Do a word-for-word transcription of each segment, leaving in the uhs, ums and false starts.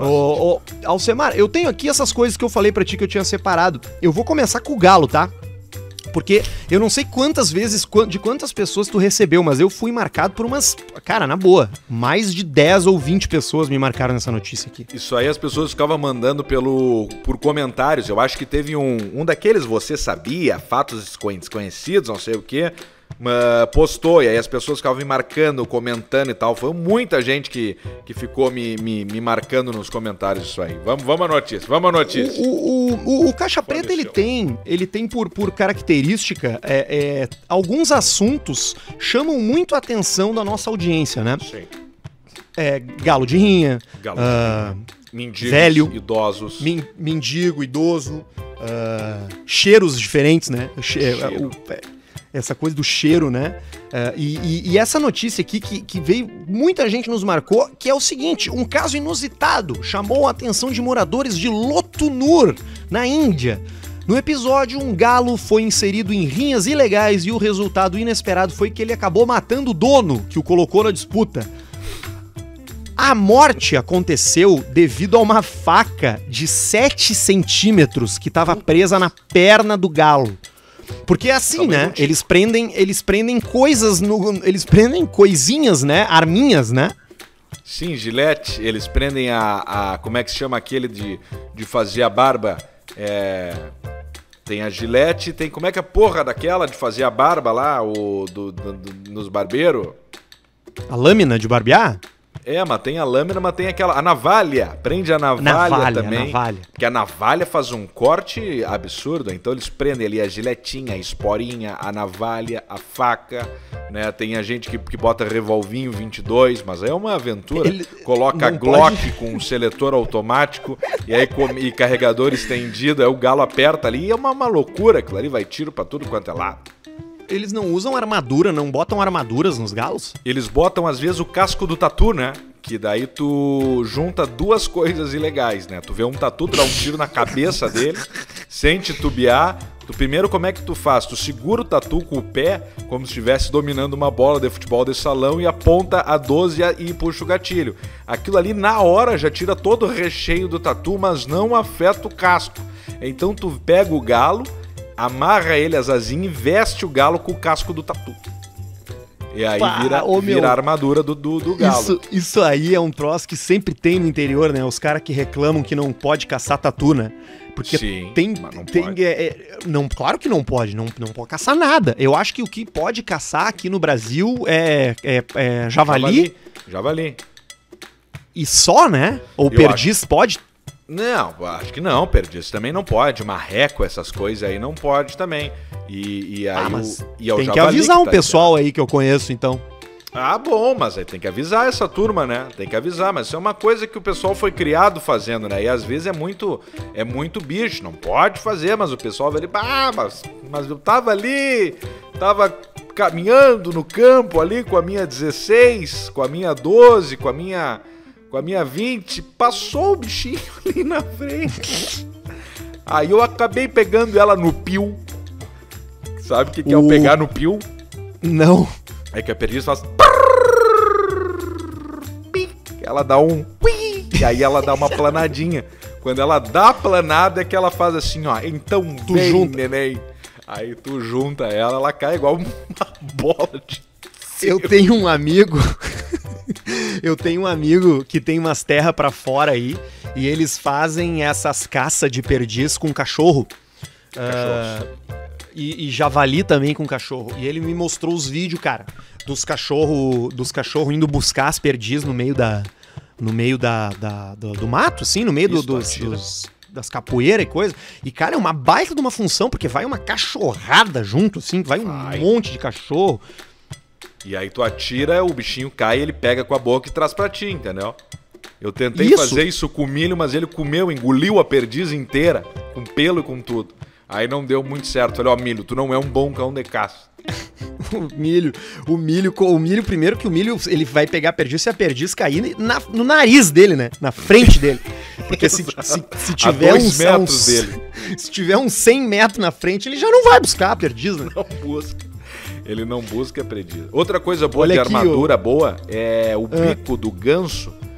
Ô, ô, Alcemar, eu tenho aqui essas coisas que eu falei pra ti que eu tinha separado. Eu vou começar com o galo, tá? Porque eu não sei quantas vezes, de quantas pessoas tu recebeu, mas eu fui marcado por umas... Cara, na boa, mais de dez ou vinte pessoas me marcaram nessa notícia aqui. Isso aí as pessoas ficavam mandando pelo, por comentários. Eu acho que teve um, um daqueles, você sabia, fatos desconhecidos, não sei o quê, uh, postou, e aí as pessoas ficavam me marcando, comentando e tal. Foi muita gente que, que ficou me, me, me marcando nos comentários isso aí. Vamos, vamos à notícia, vamos à notícia. O, o, o, o Caixa Preta, ele tem, ele tem por, por característica, é, é, alguns assuntos chamam muito a atenção da nossa audiência, né? Sim. É, galo de rinha, Galo uh, mendigos, velho, idosos. min, mendigo, idoso, uh, cheiros diferentes, né? Che Cheiro. o, essa coisa do cheiro, né? Uh, e, e, e essa notícia aqui que, que veio, muita gente nos marcou, que é o seguinte: um caso inusitado chamou a atenção de moradores de Lotunur, na Índia. No episódio, um galo foi inserido em rinhas ilegais e o resultado inesperado foi que ele acabou matando o dono que o colocou na disputa. A morte aconteceu devido a uma faca de sete centímetros que estava presa na perna do galo. Porque é assim, né? Muito. Eles prendem, eles prendem coisas no, eles prendem coisinhas, né? Arminhas, né? Sim, gilete, eles prendem a, a... Como é que se chama aquele de, de fazer a barba? É... Tem a gilete, tem... Como é que é a porra daquela de fazer a barba lá, o, do, do, do, nos barbeiros? A lâmina de barbear? É, mas tem a lâmina, mas tem aquela... A navalha, prende a navalha, Navalha, também. navalha. Porque a navalha faz um corte absurdo, então eles prendem ali a giletinha, a esporinha, a navalha, a faca, né? Tem a gente que, que bota revolvinho vinte e dois, mas é uma aventura. Ele coloca não Glock pode... com um seletor automático e aí com, e carregador estendido, aí o galo aperta ali e é uma, uma loucura, aquilo ali vai tiro pra tudo quanto é lado. Eles não usam armadura, não botam armaduras nos galos? Eles botam, às vezes, o casco do tatu, né? Que daí tu junta duas coisas ilegais, né? Tu vê um tatu, tu dá um tiro na cabeça dele, sem titubear. Tu primeiro, como é que tu faz? Tu segura o tatu com o pé, como se estivesse dominando uma bola de futebol de salão, e aponta a doze e puxa o gatilho. Aquilo ali, na hora, já tira todo o recheio do tatu, mas não afeta o casco. Então tu pega o galo, amarra ele as asinhas e veste o galo com o casco do tatu. E aí Pá, vira, ô, vira meu, a armadura do, do, do galo. Isso, isso aí é um troço que sempre tem no interior, né? Os caras que reclamam que não pode caçar tatu, né? Porque Sim, tem... mas não tem pode. é, é, não, claro que não pode, não, não pode caçar nada. Eu acho que o que pode caçar aqui no Brasil é, é, é javali, Javali. Javali. e só, né? Ou Eu perdiz pode... Não, acho que não, perdiz também não pode. Marreco, essas coisas aí não pode também. E, e aí Ah, mas o, e é o tem que javali avisar um tá pessoal aí que eu conheço, então. Ah, bom, mas aí tem que avisar essa turma, né? Tem que avisar, mas isso é uma coisa que o pessoal foi criado fazendo, né? E às vezes é muito, é muito bicho, não pode fazer, mas o pessoal vai ali, ah, mas, mas eu tava ali, tava caminhando no campo ali com a minha dezesseis, com a minha doze, com a minha, com a minha vinte, passou o bichinho ali na frente. Aí eu acabei pegando ela no pio. Sabe o que, que é o pegar no pio? Não. É que a perdiz faz... Ela dá um... E aí ela dá uma planadinha. Quando ela dá a planada é que ela faz assim, ó. Então Tu vem, junta. neném. Aí tu junta ela, ela cai igual uma bola de... Eu tenho um amigo... Eu tenho um amigo que tem umas terras pra fora aí e eles fazem essas caças de perdiz com cachorro. Cachorros. Uh, e, e javali também com cachorro. E ele me mostrou os vídeos, cara, dos cachorros dos cachorro indo buscar as perdiz no meio da... No meio da, da, do, do mato, assim, no meio do, Isso, dos, dos, das capoeiras e coisa. E, cara, é uma baita de uma função, porque vai uma cachorrada junto, assim, vai um Vai. monte de cachorro. E aí tu atira, o bichinho cai, ele pega com a boca e traz pra ti, entendeu? Eu tentei Isso. fazer isso com o milho, mas ele comeu, engoliu a perdiz inteira, com pelo e com tudo. Aí não deu muito certo. Falei, ó, milho, tu não é um bom cão de caça. O milho, o milho, o milho, primeiro que o milho, ele vai pegar a perdiz se a perdiz cair na, no nariz dele, né? Na frente dele. Porque se, se, se tiver A dois uns, metros uns, dele. Se tiver uns cem metros na frente, ele já não vai buscar a perdiz, né? Não busca. Ele não busca a perdiz. Outra coisa boa Olha de aqui, armadura boa é o bico do ganso.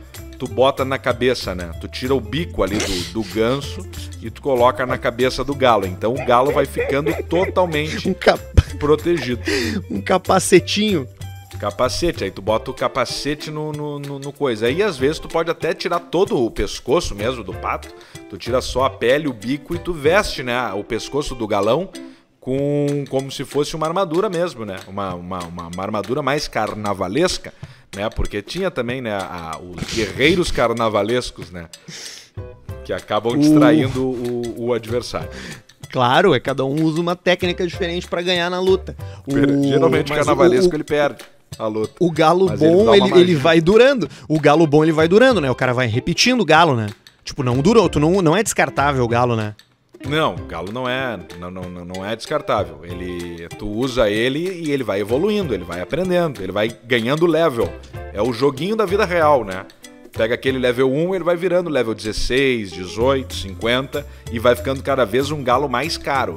tu bota na cabeça, né? Tu tira o bico ali do, do ganso e tu coloca na cabeça do galo. Então o galo vai ficando totalmente Um, cap... protegido. um capacetinho. Capacete, aí tu bota o capacete no, no, no, no coisa. Aí às vezes tu pode até tirar todo o pescoço mesmo do pato. Tu tira só a pele, o bico e tu veste, né, o pescoço do galão com, como se fosse uma armadura mesmo, né? Uma, uma, uma, uma armadura mais carnavalesca, né? Porque tinha também, né, a, os guerreiros carnavalescos, né? Que acabam distraindo o, o, o adversário. Claro, é cada um usa uma técnica diferente pra ganhar na luta. O... Geralmente o carnavalesco o, o... ele perde a luta. O galo mas bom, ele, ele, ele vai durando. O galo bom, ele vai durando, né? O cara vai repetindo o galo, né? Tipo, não durou, tu não, não é descartável o galo, né? Não, o galo não é, não, não, não é descartável. Ele, tu usa ele e ele vai evoluindo, ele vai aprendendo, ele vai ganhando level. É o joguinho da vida real, né? Pega aquele level um, ele vai virando level dezesseis, dezoito, cinquenta e vai ficando cada vez um galo mais caro.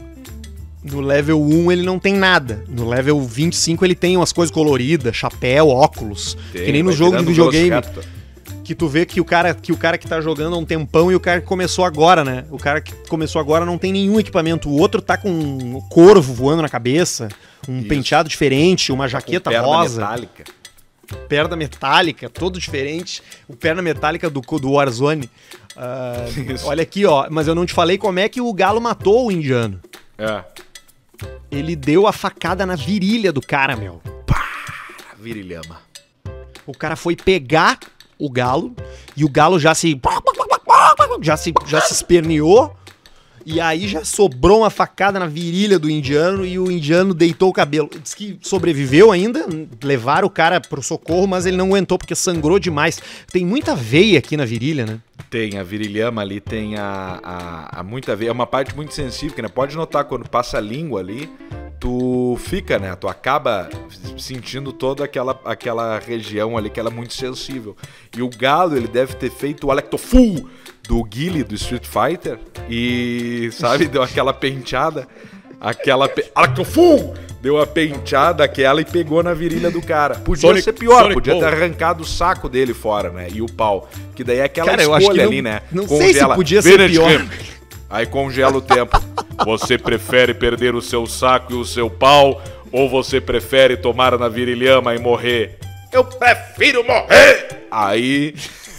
No level um ele não tem nada. No level vinte e cinco ele tem umas coisas coloridas, chapéu, óculos. Tem, que nem no jogo de videogame. Que tu vê que o, cara, que o cara que tá jogando há um tempão e o cara que começou agora, né? O cara que começou agora não tem nenhum equipamento. O outro tá com um corvo voando na cabeça, um Isso. penteado diferente, uma jaqueta perna rosa. Metálica. Perna metálica, todo diferente. O perna metálica do, do Warzone. Uh, olha aqui, ó. Mas eu não te falei como é que o galo matou o indiano. É. Ele deu a facada na virilha do cara, meu. Pá, virilhama. O cara foi pegar o galo e o galo já se já se, já se esperneou e aí já sobrou uma facada na virilha do indiano e o indiano deitou o cabelo. Diz que sobreviveu ainda, levaram o cara pro socorro, mas ele não aguentou porque sangrou demais. Tem muita veia aqui na virilha, né? Tem, a virilhama ali tem a, a, a muita veia, é uma parte muito sensível, né? Pode notar quando passa a língua ali, tu fica, né? Tu acaba sentindo toda aquela, aquela região ali que ela é muito sensível. E o galo, ele deve ter feito o Alectofu do Guile, do Street Fighter, e, sabe, deu aquela penteada, aquela... Pe... Alectofu! Deu a penteada aquela e pegou na virilha do cara. Podia Sonic, ser pior, Sonic podia Ball. ter arrancado o saco dele fora, né? E o pau. Que daí é aquela cara, escolha ali, não, né? Não Congela. sei se podia ser pior. Game. Aí congela o tempo. Você prefere perder o seu saco e o seu pau, ou você prefere tomar na virilhama e morrer? Eu prefiro morrer! Aí...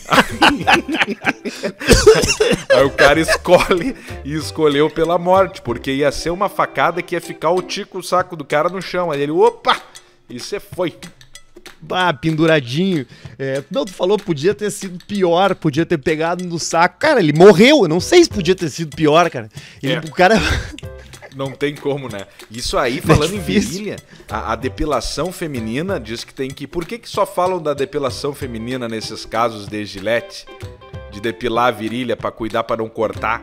Aí o cara escolhe e escolheu pela morte, porque ia ser uma facada que ia ficar o tico o saco do cara no chão. Aí ele, opa! E você foi. Ah, penduradinho. É, não, tu falou, podia ter sido pior, podia ter pegado no saco. Cara, ele morreu, eu não sei se podia ter sido pior, cara. Ele, é. O cara... Não tem como, né? Isso aí, falando é em virilha, a, a depilação feminina diz que tem que... Por que que só falam da depilação feminina nesses casos de Gillette? De depilar a virilha pra cuidar, pra não cortar?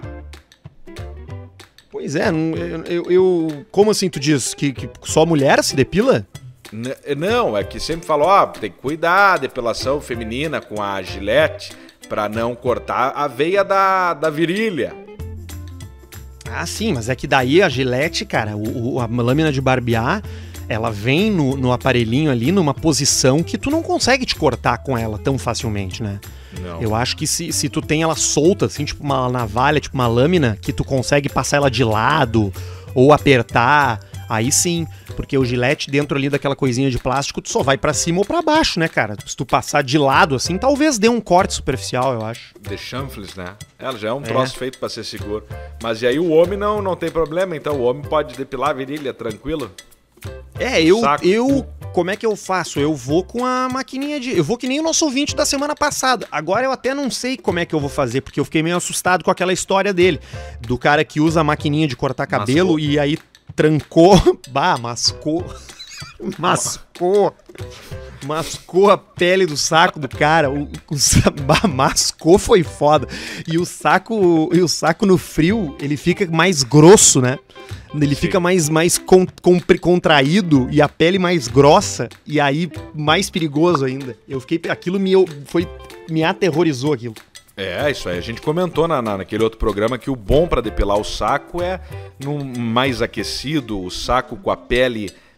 Pois é, eu, eu, eu como assim tu diz? Que, que só mulher se depila? N- não, é que sempre falam, ó, tem que cuidar a depilação feminina com a Gillette pra não cortar a veia da, da virilha. Ah, sim, mas é que daí a Gillette, cara, o, o, a lâmina de barbear, ela vem no, no aparelhinho ali numa posição que tu não consegue te cortar com ela tão facilmente, né? Não. Eu acho que se, se tu tem ela solta, assim, tipo uma navalha, tipo uma lâmina, que tu consegue passar ela de lado ou apertar, aí sim, porque o Gillette dentro ali daquela coisinha de plástico, tu só vai pra cima ou pra baixo, né, cara? Se tu passar de lado, assim, talvez dê um corte superficial, eu acho. De chanfles, né? Ela já é um troço é. feito pra ser seguro. Mas e aí o homem não, não tem problema, então o homem pode depilar a virilha, tranquilo? É, eu, eu, como é que eu faço? Eu vou com a maquininha de... Eu vou que nem o nosso ouvinte da semana passada. Agora eu até não sei como é que eu vou fazer, porque eu fiquei meio assustado com aquela história dele. Do cara que usa a maquininha de cortar cabelo Mascou. E aí trancou... Bah, mascou... Mascou... Mascou a pele do saco do cara. O, o, mascou foi foda. E o saco, e o saco no frio, ele fica mais grosso, né? Ele Sim. fica mais, mais con, con, contraído e a pele mais grossa. E aí, mais perigoso ainda. Eu fiquei... Aquilo me, foi, me aterrorizou, aquilo. É, isso aí. A gente comentou na, na, naquele outro programa que o bom pra depilar o saco é no mais aquecido, o saco com a pele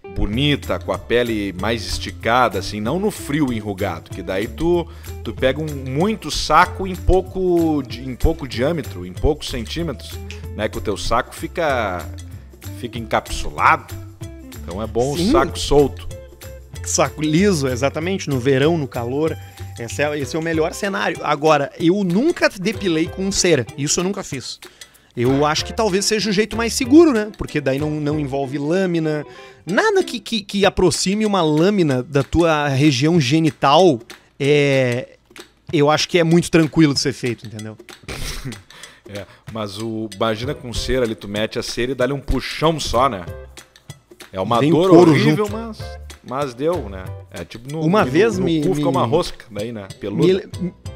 bonita, com a pele mais esticada, assim, não no frio enrugado, que daí tu, tu pega um, muito saco em pouco, em pouco diâmetro, em poucos centímetros, né? Que o teu saco fica, fica encapsulado. Então é bom Sim. o saco solto. Saco liso, exatamente, no verão, no calor. Esse é, esse é o melhor cenário. Agora, eu nunca depilei com cera. Isso eu nunca fiz. Eu acho que talvez seja o jeito mais seguro, né? Porque daí não, não envolve lâmina. Nada que, que, que aproxime uma lâmina da tua região genital. É, eu acho que é muito tranquilo de ser feito, entendeu? É, mas o, imagina com cera ali, tu mete a cera e dá-lhe um puxão só, né? É uma Vem dor horrível, junto. mas... Mas deu, né? É tipo no, uma no, vez no, me, no cu me... ficou uma rosca daí, né? Peluda. Me,